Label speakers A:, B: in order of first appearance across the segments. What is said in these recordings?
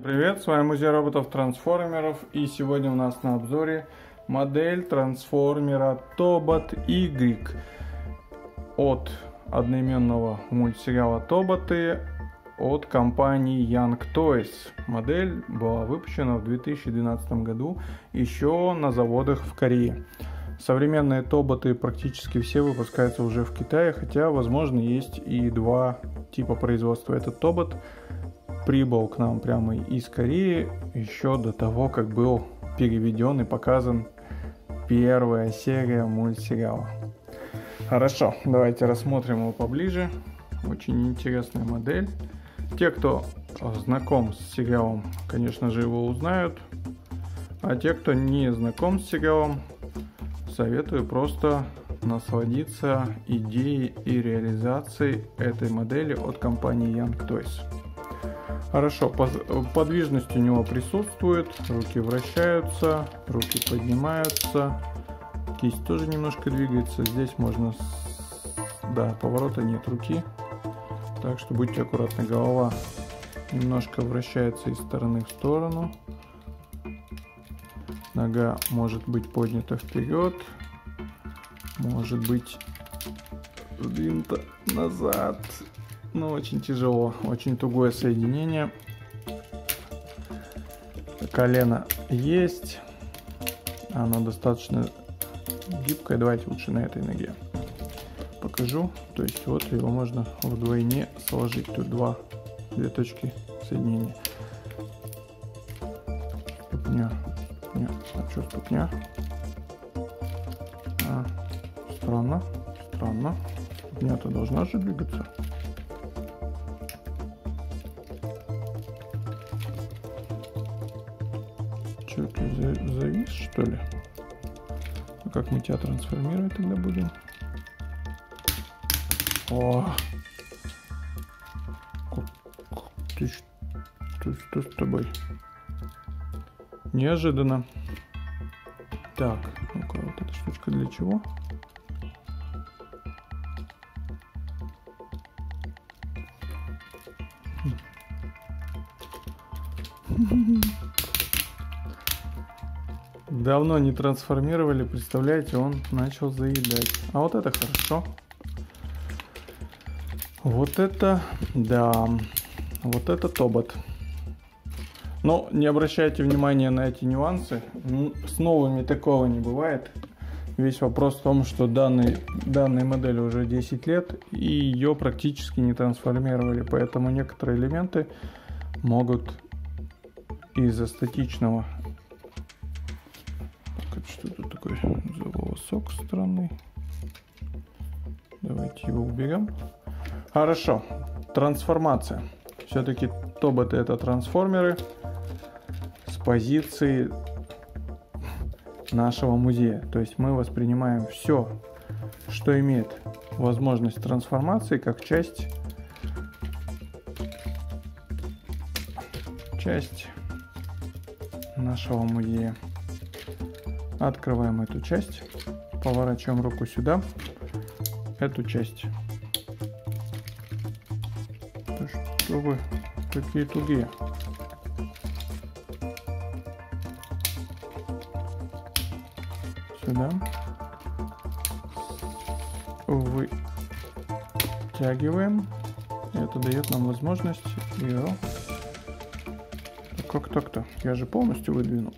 A: Привет, с вами Музей роботов-трансформеров, и сегодня у нас на обзоре модель трансформера Тобот Y от одноименного мультсериала Тоботы от компании Young Toys. Модель была выпущена в 2012 году еще на заводах в Корее. Современные Тоботы практически все выпускаются уже в Китае, хотя, возможно, есть и два типа производства. Этот Тобот прибыл к нам прямо из Кореи еще до того, как был переведен и показан первая серия мультсериала. Хорошо, давайте рассмотрим его поближе. Очень интересная модель. Те, кто знаком с сериалом, конечно же, его узнают. А те, кто не знаком с сериалом, советую просто насладиться идеей и реализацией этой модели от компании Young Toys. Хорошо, подвижность у него присутствует, руки вращаются, руки поднимаются, кисть тоже немножко двигается. Здесь можно, да, поворота нет руки, так что будьте аккуратны. Голова немножко вращается из стороны в сторону. Нога может быть поднята вперед, может быть сдвинута назад. Но очень тяжело, очень тугое соединение. Колено есть, оно достаточно гибкое. Давайте лучше на этой ноге покажу. То есть вот его можно вдвойне сложить. Тут две точки соединения. Ступня. Нет, а что ступня? Странно. Ступня-то должна же двигаться. Что, ты завис, что ли? А как мы тебя трансформировать тогда будем? О! Что с тобой? Неожиданно. Так, ну-ка, вот эта штучка для чего? Давно не трансформировали, представляете, он начал заедать. А вот это хорошо. Вот это, да, вот это Тобот. Но не обращайте внимания на эти нюансы. С новыми такого не бывает. Весь вопрос в том, что данной модели уже 10 лет, и ее практически не трансформировали. Поэтому некоторые элементы могут из-за статичного... Что тут такое за волосок странный? Давайте его уберем. Хорошо. Трансформация. Все-таки Тоботы — это трансформеры с позиции нашего музея. То есть мы воспринимаем все, что имеет возможность трансформации, как часть нашего музея. Открываем эту часть, поворачиваем руку сюда, эту часть. Что вы такие тугие? Сюда. Вытягиваем. Это дает нам возможность ее... Как так-то? Я же полностью выдвинул.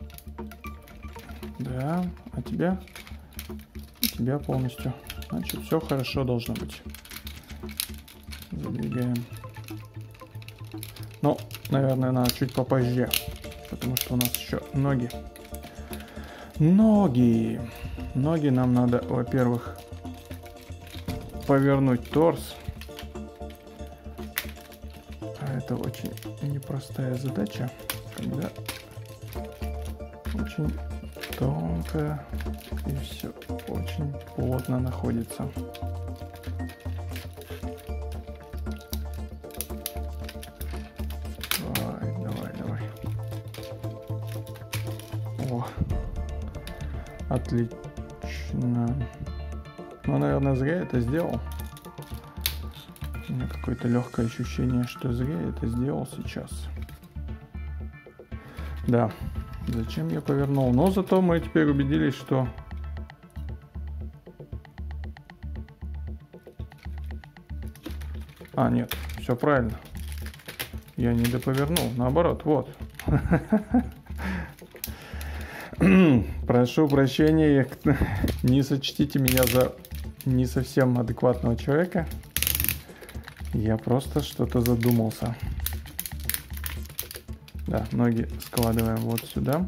A: Да, а тебя полностью. Значит, все хорошо должно быть. Задвигаем. Ну, наверное, надо чуть попозже, потому что у нас еще ноги. Ноги нам надо, во-первых, повернуть торс. А это очень непростая задача, когда очень тонко и все очень плотно находится. Давай. О, отлично. Ну, наверное, зря это сделал. У меня какое-то легкое ощущение, что зря это сделал сейчас. Да, зачем я повернул? Но зато мы теперь убедились, что... А, нет, все правильно. Я не доповернул, наоборот, вот. Прошу прощения, не сочтите меня за не совсем адекватного человека. Я просто что-то задумался. Да, ноги складываем вот сюда.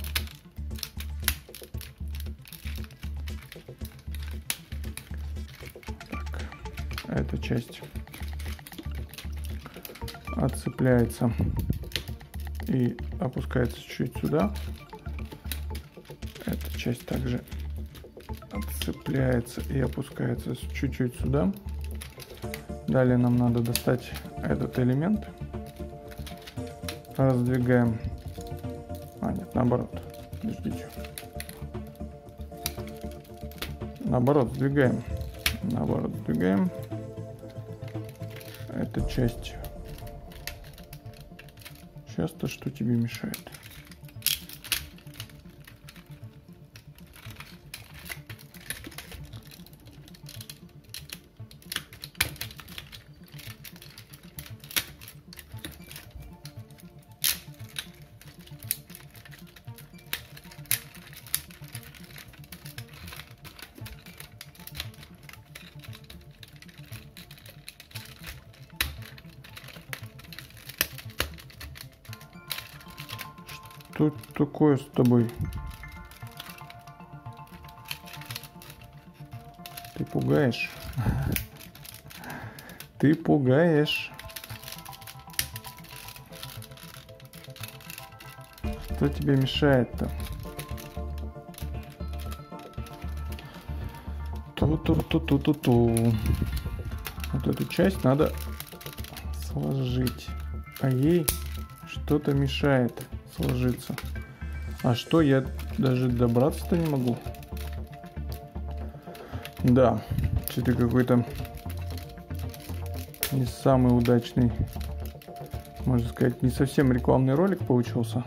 A: Так, эта часть отцепляется и опускается чуть сюда. Эта часть также отцепляется и опускается чуть-чуть сюда. Далее нам надо достать этот элемент. Раздвигаем. А, нет, наоборот. Подождите. Наоборот, сдвигаем. Наоборот, сдвигаем. Эта часть. Сейчас-то что тебе мешает? Что такое с тобой? Ты пугаешь. Ты пугаешь. Что тебе мешает-то? Ту-ту-ту-ту-ту-ту. Вот эту часть надо сложить. А ей что-то мешает сложиться. А что, я даже добраться-то не могу? Да, что-то какой-то не самый удачный, можно сказать, не совсем рекламный ролик получился.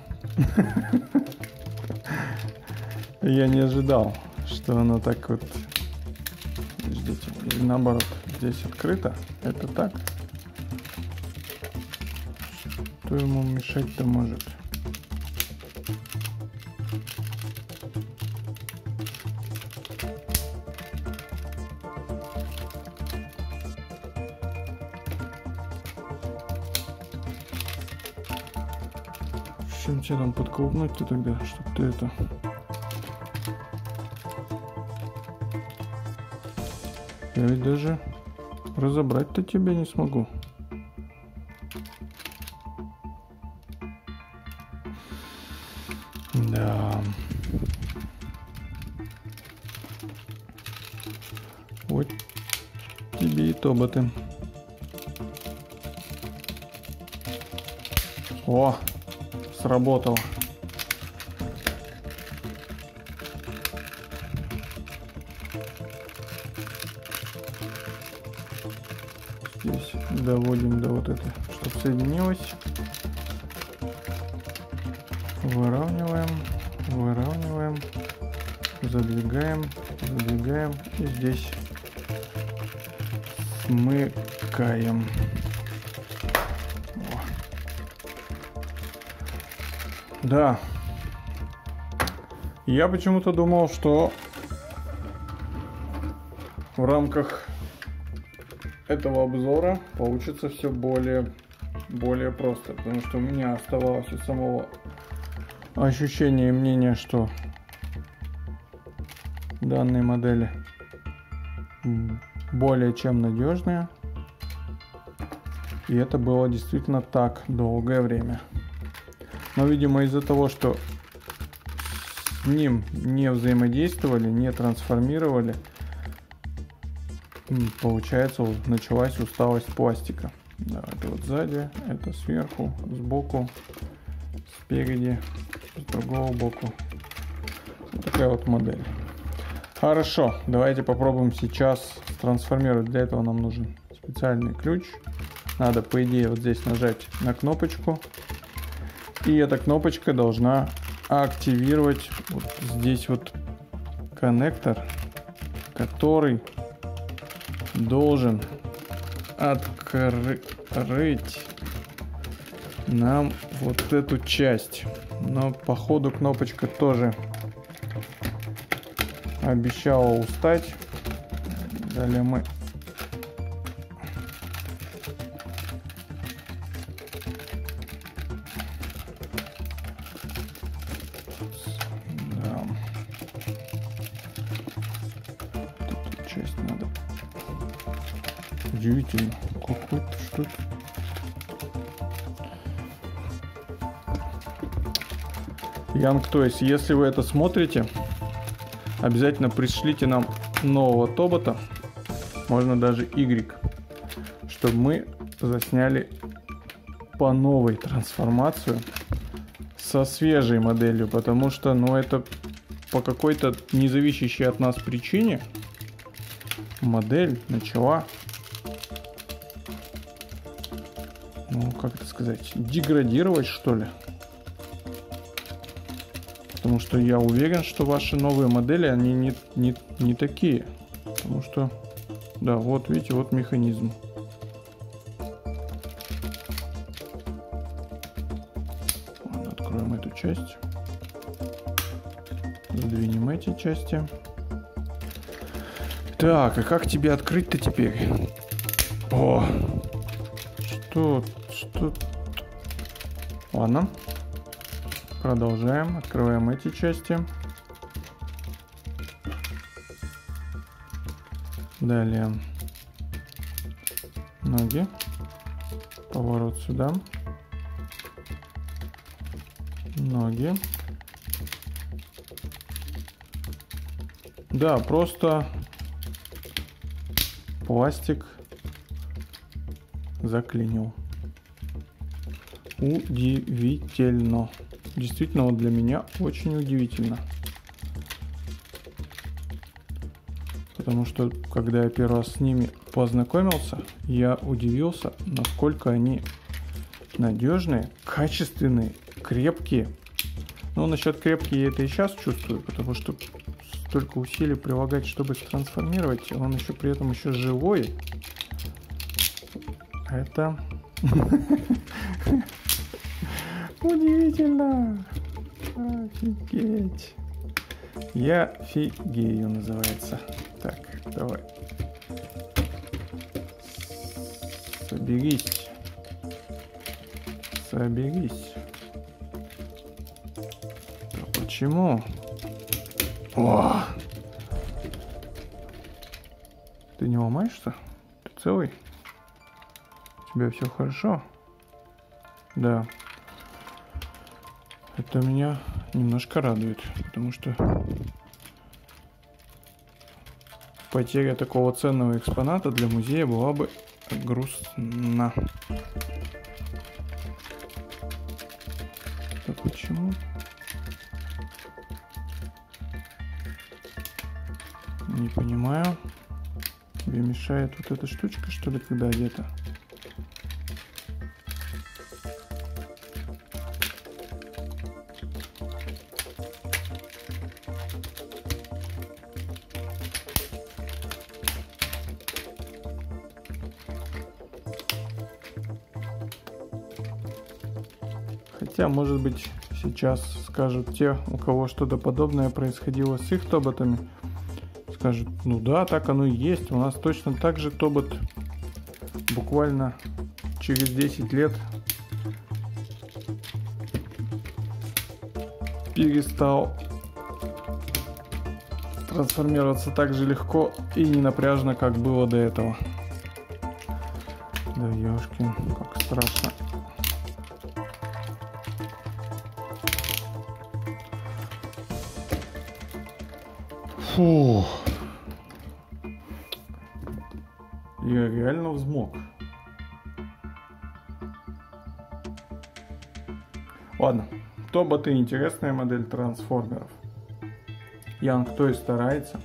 A: Я не ожидал, что оно так вот... Подождите, или наоборот, здесь открыто, это так. Что ему мешать-то может? Чем тебя там подколбнуть-то тогда, чтоб ты это... Я ведь даже разобрать-то тебя не смогу. Да. Вот тебе и тоботы. О! Сработало. Здесь доводим до вот этой, чтобы соединилось. Выравниваем, выравниваем, задвигаем, задвигаем и здесь смыкаем. Да, я почему-то думал, что в рамках этого обзора получится все более просто, потому что у меня оставалось у самого ощущение и мнение, что данные модели более чем надежные, и это было действительно так долгое время. Но, видимо, из-за того, что с ним не взаимодействовали, не трансформировали, получается, началась усталость пластика. Да, это вот сзади, это сверху, сбоку, спереди, с другого боку. Вот такая вот модель. Хорошо, давайте попробуем сейчас трансформировать. Для этого нам нужен специальный ключ. Надо, по идее, вот здесь нажать на кнопочку. И эта кнопочка должна активировать вот здесь вот коннектор, который должен открыть нам вот эту часть. Но походу кнопочка тоже обещала устать. Далее мы эту часть надо. Удивительно. Какой-то что-то. Young Toys, если вы это смотрите, обязательно пришлите нам нового тобота, можно даже Y, чтобы мы засняли по новой трансформацию со свежей моделью, потому что, ну, это по какой-то независящей от нас причине модель начала, ну, как это сказать, деградировать, что ли. Потому что я уверен, что ваши новые модели, они не такие. Потому что, да, вот видите, вот механизм. Ладно, откроем эту часть. Сдвинем эти части. Так, а как тебе открыть-то теперь? О! Что? Ладно. Продолжаем. Открываем эти части. Далее. Ноги. Поворот сюда. Ноги. Да, просто пластик заклинил. Удивительно. Действительно, вот для меня очень удивительно. Потому что, когда я первый раз с ними познакомился, я удивился, насколько они надежные, качественные, крепкие. Но насчет крепкие я это и сейчас чувствую, потому что столько усилий прилагать, чтобы трансформировать, он еще при этом еще живой. Это удивительно. Офигеть. Я фигею, называется. Так, давай. Соберись. А почему? О! Ты не ломаешься? Ты целый? У тебя все хорошо? Да. Это меня немножко радует, потому что потеря такого ценного экспоната для музея была бы грустна. Да почему? Не понимаю. Тебе мешает вот эта штучка, что ли, когда одета? Хотя, может быть, сейчас скажут те, у кого что-то подобное происходило с их тоботами, скажут, ну да, так оно и есть, у нас точно так же тобот буквально через 10 лет перестал трансформироваться так же легко и не напряжно, как было до этого. Да ёшкин, как страшно. Фу. Я реально взмок. Ладно, тоботы — интересная модель трансформеров. Young Toys старается.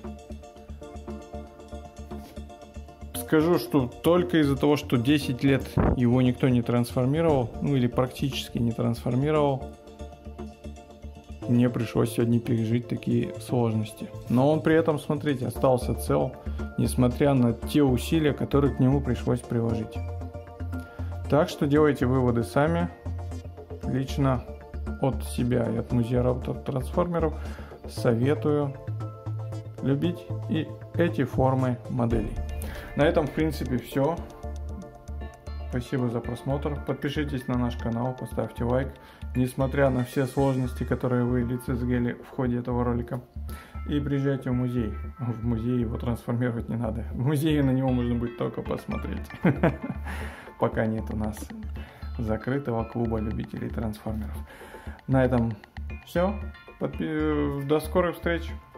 A: Скажу, что только из-за того, что 10 лет его никто не трансформировал, ну или практически не трансформировал, мне пришлось сегодня пережить такие сложности. Но он при этом, смотрите, остался цел, несмотря на те усилия, которые к нему пришлось приложить. Так что делайте выводы сами. Лично от себя и от музея роботов-трансформеров советую любить и эти формы моделей. На этом, в принципе, все. Спасибо за просмотр. Подпишитесь на наш канал, поставьте лайк, несмотря на все сложности, которые вы лицезрели в ходе этого ролика. И приезжайте в музей. В музей его трансформировать не надо. В музее на него можно будет только посмотреть. Пока нет у нас закрытого клуба любителей трансформеров. На этом все. До скорых встреч.